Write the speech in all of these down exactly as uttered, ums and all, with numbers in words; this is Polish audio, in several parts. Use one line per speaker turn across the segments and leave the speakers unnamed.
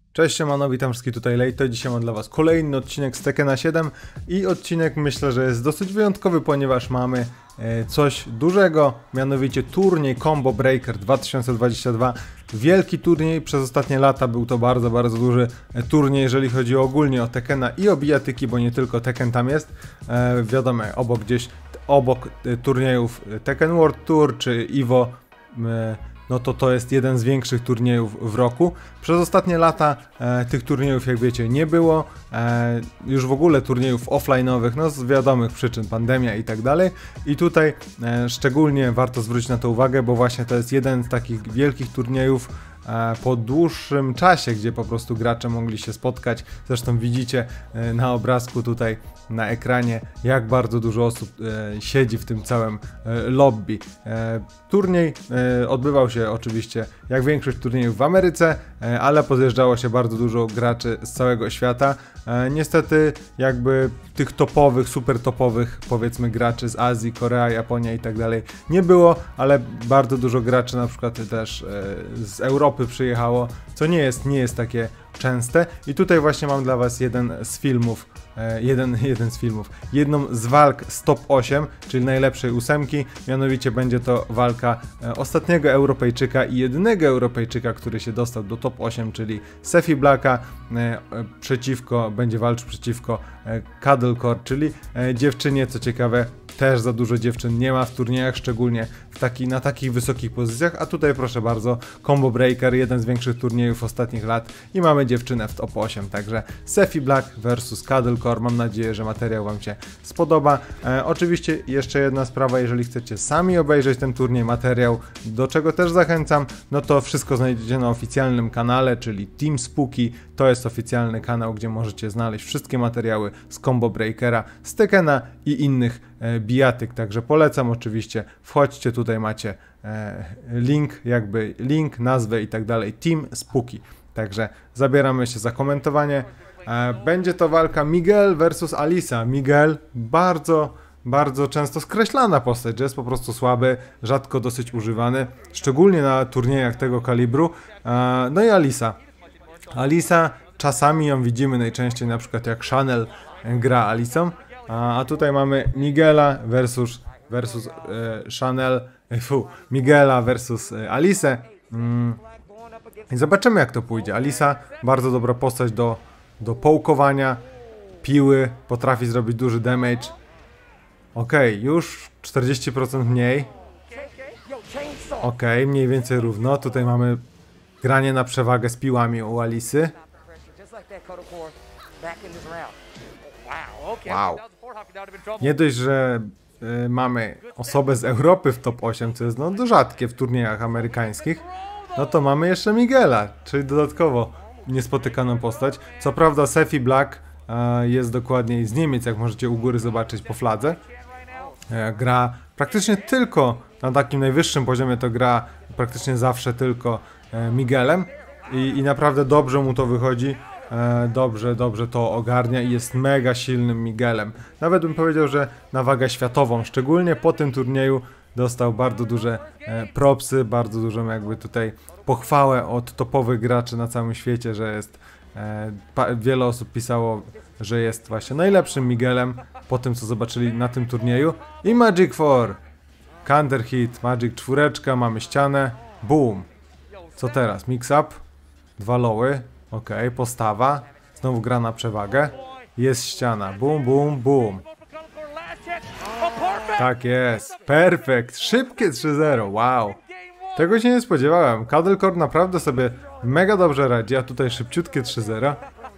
Cześć, siemano, witam wszystkich tutaj Lejto. Dzisiaj mam dla was kolejny odcinek z Tekkena siedem i odcinek myślę, że jest dosyć wyjątkowy, ponieważ mamy e, coś dużego, mianowicie turniej Combo Breaker dwa tysiące dwudziesty drugi. Wielki turniej, przez ostatnie lata był to bardzo, bardzo duży e, turniej, jeżeli chodzi ogólnie o Tekkena i o bijatyki, bo nie tylko Tekken tam jest. E, wiadomo, obok gdzieś, obok e, turniejów Tekken World Tour czy Evo, e, no to to jest jeden z większych turniejów w roku. Przez ostatnie lata e, tych turniejów, jak wiecie, nie było. E, już w ogóle turniejów offline'owych, no z wiadomych przyczyn, pandemia i tak dalej. I tutaj e, szczególnie warto zwrócić na to uwagę, bo właśnie to jest jeden z takich wielkich turniejów e, po dłuższym czasie, gdzie po prostu gracze mogli się spotkać. Zresztą widzicie e, na obrazku tutaj na ekranie, jak bardzo dużo osób e, siedzi w tym całym e, lobby. E, turniej e, odbywał się oczywiście, jak większość turniejów, w Ameryce, e, ale podjeżdżało się bardzo dużo graczy z całego świata. E, niestety jakby tych topowych, super topowych, powiedzmy, graczy z Azji, Korea, Japonia i tak dalej nie było, ale bardzo dużo graczy na przykład też e, z Europy przyjechało, co nie jest, nie jest takie częste. I tutaj właśnie mam dla was jeden z filmów, e, jeden, jeden z filmów, jedną z walk z top osiem, czyli najlepszej ósemki, mianowicie będzie to walka e, ostatniego Europejczyka i jedynego Europejczyka, który się dostał do top osiem, czyli Sefi Blacka, e, e, przeciwko, będzie walczył przeciwko e, Cuddlecore, czyli e, dziewczynie, co ciekawe, też za dużo dziewczyn nie ma w turniejach, szczególnie w taki, na takich wysokich pozycjach, a tutaj proszę bardzo, Combo Breaker, jeden z większych turniejów ostatnich lat i mamy dziewczynę w top osiem, także Sefi Black versus Cuddlecore. Mam nadzieję, że materiał wam się spodoba. E, oczywiście jeszcze jedna sprawa, jeżeli chcecie sami obejrzeć ten turniej, materiał, do czego też zachęcam, no to wszystko znajdziecie na oficjalnym kanale, czyli Team Spooky. To jest oficjalny kanał, gdzie możecie znaleźć wszystkie materiały z Combo Breakera, z Tekkena i innych e, bijatyk, także polecam oczywiście, wchodźcie, tutaj macie e, link, jakby link, nazwę i tak dalej, Team Spooky. Także zabieramy się za komentowanie. E, będzie to walka Miguel versus Alisa. Miguel bardzo, bardzo często skreślana postać, że jest po prostu słaby, rzadko dosyć używany, szczególnie na turniejach tego kalibru. E, no i Alisa. Alisa, czasami ją widzimy najczęściej na przykład jak Chanel gra Alisą, a, a tutaj mamy Miguela versus, versus e, Chanel, e, fu, Miguela versus e, Alisę. Mm. I zobaczymy, jak to pójdzie. Alisa, bardzo dobra postać do, do połkowania, piły, potrafi zrobić duży damage. Ok, już czterdzieści procent mniej. Ok, mniej więcej równo. Tutaj mamy granie na przewagę z piłami u Alisy. Wow. Nie dość, że y, mamy osobę z Europy w top osiem, co jest no do rzadkie w turniejach amerykańskich, no to mamy jeszcze Miguela, czyli dodatkowo niespotykaną postać. Co prawda Sefi Black y, jest dokładniej z Niemiec, jak możecie u góry zobaczyć po fladze. Y, gra praktycznie tylko na takim najwyższym poziomie, to gra praktycznie zawsze tylko y, Miguelem i, i naprawdę dobrze mu to wychodzi. Dobrze, dobrze to ogarnia i jest mega silnym Miguelem. Nawet bym powiedział, że na wagę światową, szczególnie po tym turnieju, dostał bardzo duże e, propsy, bardzo dużą jakby tutaj pochwałę od topowych graczy na całym świecie, że jest, e, pa, wiele osób pisało, że jest właśnie najlepszym Miguelem po tym, co zobaczyli na tym turnieju. I Magic four, Counter Hit, Magic czwóreczka, mamy ścianę, boom. Co teraz? Mix up, dwa lowy. Ok, postawa, znowu gra na przewagę, jest ściana, boom, boom, boom. Tak jest, perfekt, szybkie trzy zero, wow. Tego się nie spodziewałem, Cuddlecore naprawdę sobie mega dobrze radzi, a tutaj szybciutkie trzy zero.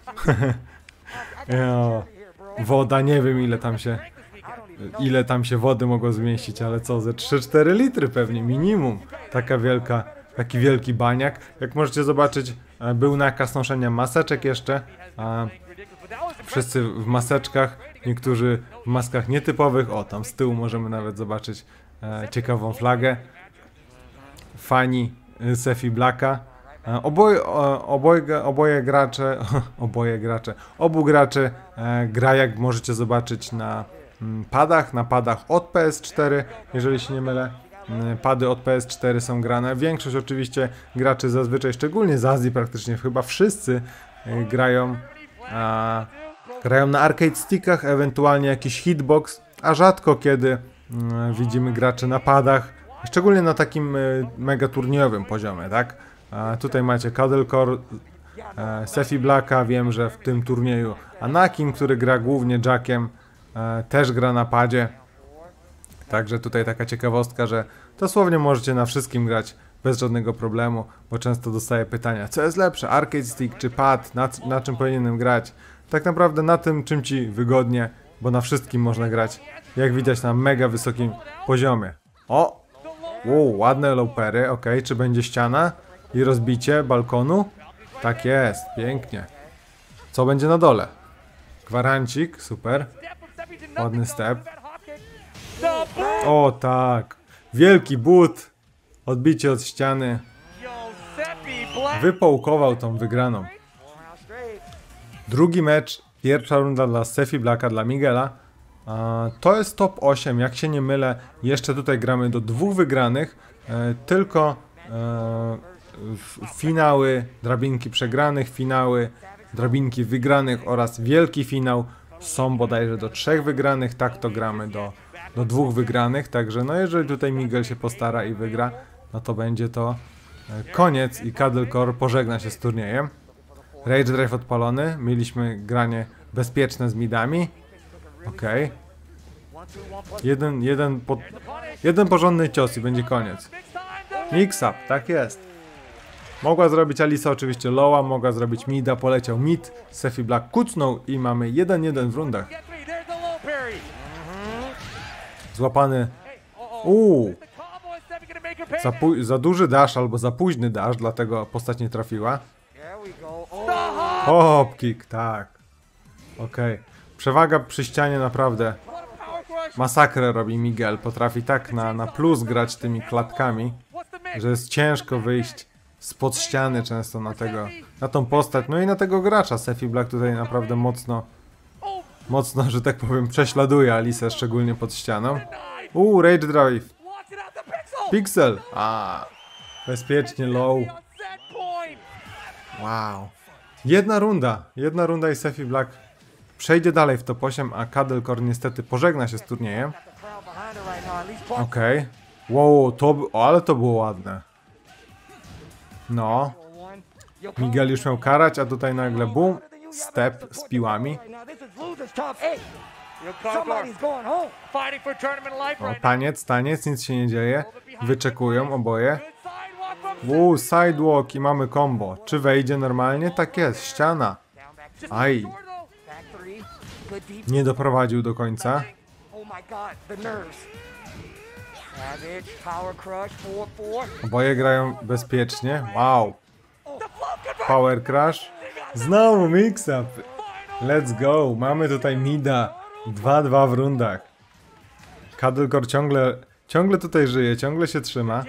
Woda, nie wiem ile tam się, ile tam się wody mogło zmieścić, ale co, ze trzy cztery litry pewnie, minimum, taka wielka. Taki wielki baniak. Jak możecie zobaczyć, był nakaz noszenia maseczek jeszcze. A wszyscy w maseczkach, niektórzy w maskach nietypowych. O, tam z tyłu możemy nawet zobaczyć e, ciekawą flagę. Fani Sefi Blacka. E, oboje, o, oboje, oboje gracze, oboje gracze, obu graczy e, gra, jak możecie zobaczyć, na mm, padach, na padach od P S cztery, jeżeli się nie mylę. pady od P S cztery są grane. Większość oczywiście graczy zazwyczaj, szczególnie z Azji praktycznie, chyba wszyscy y, grają, a, grają na arcade stickach, ewentualnie jakiś hitbox, a rzadko kiedy y, widzimy graczy na padach, szczególnie na takim y, mega turniejowym poziomie, tak? A tutaj macie Cuddle Core, e, Sefi Blacka, wiem, że w tym turnieju Anakin, który gra głównie Jackiem, e, też gra na padzie. Także tutaj taka ciekawostka, że dosłownie możecie na wszystkim grać bez żadnego problemu, bo często dostaję pytania, co jest lepsze, arcade stick czy pad, na, na czym powinienem grać. Tak naprawdę na tym, czym ci wygodnie, bo na wszystkim można grać, jak widać, na mega wysokim poziomie. O! Wow, ładne low-pery, ok, czy będzie ściana i rozbicie balkonu? Tak jest, pięknie. Co będzie na dole? Gwarancik, super. Ładny step. O tak, wielki but. Odbicie od ściany. Wypałkował tą wygraną. Drugi mecz, pierwsza runda dla Sefi Blacka, dla Miguela. A, to jest top osiem, jak się nie mylę. Jeszcze tutaj gramy do dwóch wygranych. E, tylko e, finały, drabinki przegranych, finały, drabinki wygranych oraz wielki finał są bodajże do trzech wygranych. Tak to gramy do, do dwóch wygranych. Także no jeżeli tutaj Miguel się postara i wygra, no to będzie to koniec i Cuddle Core pożegna się z turniejem. Rage Drive odpalony. Mieliśmy granie bezpieczne z midami. Okej. Okay. Jeden, jeden, po, jeden porządny cios i będzie koniec. Mix-up, tak jest. Mogła zrobić Alisa oczywiście lowa, mogła zrobić mida, poleciał mid, Sefi Black kucnął i mamy jeden jeden w rundach. Złapany. Uuu. Za, za duży dash albo za późny dash, dlatego postać nie trafiła. Hop kick, tak. Okej. Okay. Przewaga przy ścianie naprawdę. Masakrę robi Miguel. Potrafi tak na, na plus grać tymi klatkami, że jest ciężko wyjść spod ściany często na tego, na tą postać. No i na tego gracza. Sefi Black tutaj naprawdę mocno, mocno, że tak powiem, prześladuje Alisę, szczególnie pod ścianą. Uuu, Rage Drive. Pixel. A, bezpiecznie low. Wow. Jedna runda. Jedna runda i Sefi Black przejdzie dalej w top osiem, a Cuddle Core niestety pożegna się z turniejem. Okej. Okay. Wow, to, o, ale to było ładne. No. Miguel już miał karać, a tutaj nagle boom, step z piłami. O, taniec, taniec, nic się nie dzieje. Wyczekują oboje. Uuu, sidewalk i mamy combo. Czy wejdzie normalnie? Tak jest, ściana. Aj. Nie doprowadził do końca. Oboje grają bezpiecznie. Wow. Power Crash. Znowu mix-up. Let's go. Mamy tutaj mida. dwa dwa w rundach. Cuddle Core ciągle, ciągle tutaj żyje, ciągle się trzyma.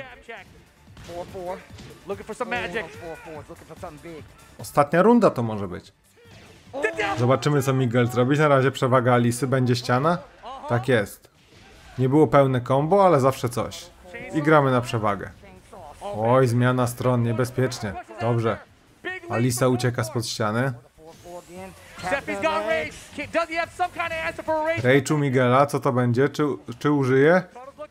Ostatnia runda to może być. Zobaczymy, co Miguel zrobi. Na razie przewaga Alisy. Będzie ściana? Tak jest. Nie było pełne combo, ale zawsze coś. I gramy na przewagę. Oj, zmiana stron, niebezpiecznie. Dobrze. Alisa ucieka spod ściany. Rage'u Miguela, co to będzie? Czy, czy użyje?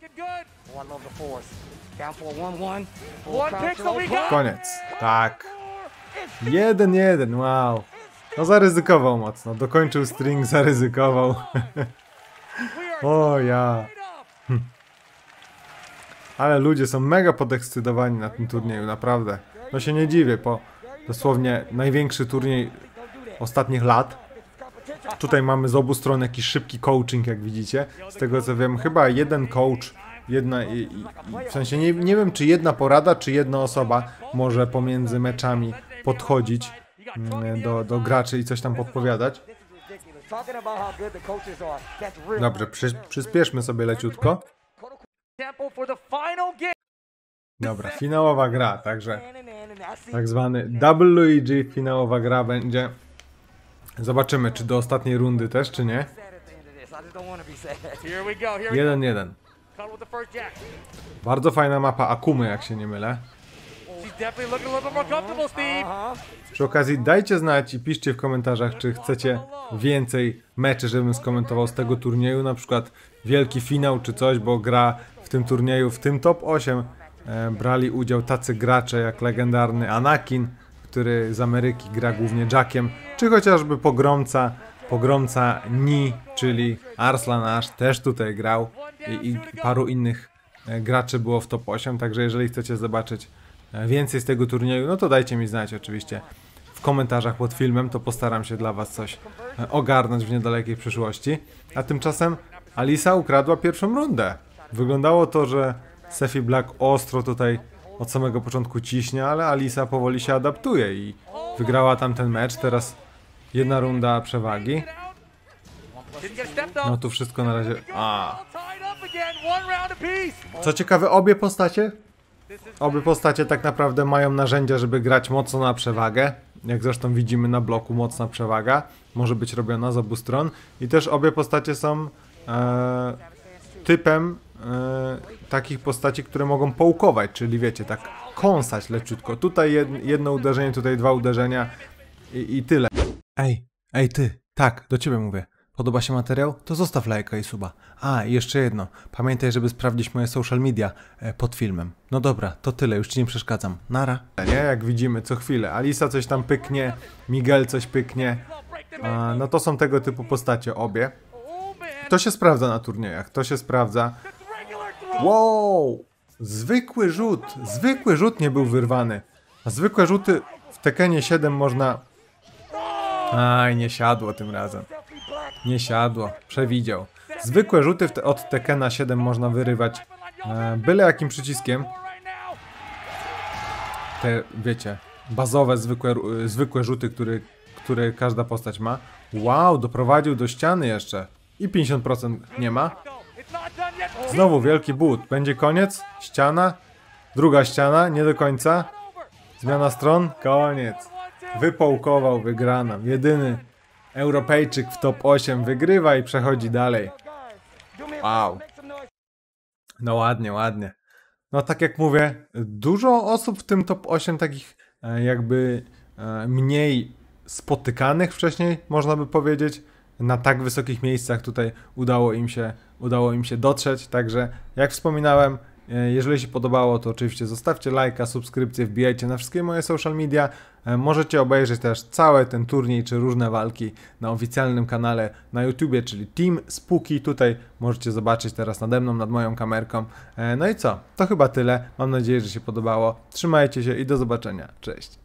Koniec. Tak. Jeden jeden, wow. No zaryzykował mocno. Dokończył string, zaryzykował. O ja. Hm. Ale ludzie są mega podekscytowani na tym turnieju, naprawdę. No się nie dziwię, po dosłownie największy turniej ostatnich lat. Tutaj mamy z obu stron jakiś szybki coaching, jak widzicie. Z tego co wiem, chyba jeden coach, jedna, i, i, w sensie nie, nie wiem, czy jedna porada, czy jedna osoba może pomiędzy meczami podchodzić do, do graczy i coś tam podpowiadać. Dobrze, przy, przyspieszmy sobie leciutko. Dobra, finałowa gra, także tak zwany Double Luigi, finałowa gra będzie. Zobaczymy, czy do ostatniej rundy też, czy nie. jeden jeden. Bardzo fajna mapa Akumy, jak się nie mylę. Przy okazji dajcie znać i piszcie w komentarzach, czy chcecie więcej meczy, żebym skomentował z tego turnieju, na przykład wielki finał czy coś, bo gra w tym turnieju, w tym top osiem e, brali udział tacy gracze jak legendarny Anakin, który z Ameryki gra głównie Jackiem, czy chociażby Pogromca, Pogromca Ni, czyli Arslan Ash też tutaj grał i, i paru innych e, graczy było w top osiem, także jeżeli chcecie zobaczyć więcej z tego turnieju, no to dajcie mi znać oczywiście w komentarzach pod filmem, to postaram się dla was coś ogarnąć w niedalekiej przyszłości. A tymczasem Alisa ukradła pierwszą rundę. Wyglądało to, że Sephi Black ostro tutaj od samego początku ciśnie, ale Alisa powoli się adaptuje i wygrała tamten mecz. Teraz jedna runda przewagi. No tu wszystko na razie... A. Co ciekawe, obie postacie Obie postacie tak naprawdę mają narzędzia, żeby grać mocno na przewagę. Jak zresztą widzimy na bloku, mocna przewaga może być robiona z obu stron. I też obie postacie są e, typem e, takich postaci, które mogą połkować, czyli wiecie, tak kąsać leciutko. Tutaj jedno uderzenie, tutaj dwa uderzenia i, i tyle. Ej, ej ty, tak, do ciebie mówię. Podoba się materiał? To zostaw lajka i suba. A, i jeszcze jedno. Pamiętaj, żeby sprawdzić moje social media e, pod filmem. No dobra, to tyle, już ci nie przeszkadzam. Nara. Nie, jak widzimy co chwilę. Alisa coś tam pyknie, Miguel coś pyknie. A, no to są tego typu postacie obie. To się sprawdza na turniejach, to się sprawdza. Wow! Zwykły rzut, zwykły rzut nie był wyrwany. A zwykłe rzuty w Tekkenie siedem można... Aj, nie siadło tym razem. Nie siadło, przewidział. Zwykłe rzuty od Tekkena siedem można wyrywać e, byle jakim przyciskiem. Te, wiecie, bazowe, zwykłe, zwykłe rzuty, które, które każda postać ma. Wow, doprowadził do ściany jeszcze. I pięćdziesiąt procent nie ma. Znowu wielki but. Będzie koniec? Ściana? Druga ściana? Nie do końca. Zmiana stron? Koniec. Wypołkował, wygrana. Jedyny Europejczyk w top osiem wygrywa i przechodzi dalej. Wow. No ładnie, ładnie. No tak jak mówię, dużo osób w tym top osiem takich e, jakby e, mniej spotykanych wcześniej, można by powiedzieć. Na tak wysokich miejscach tutaj udało im się, udało im się dotrzeć. Także jak wspominałem, jeżeli się podobało, to oczywiście zostawcie lajka, subskrypcję, wbijajcie na wszystkie moje social media. Możecie obejrzeć też cały ten turniej czy różne walki na oficjalnym kanale na YouTubie, czyli Team Spooky. Tutaj możecie zobaczyć teraz nade mną, nad moją kamerką. No i co? To chyba tyle. Mam nadzieję, że się podobało. Trzymajcie się i do zobaczenia. Cześć!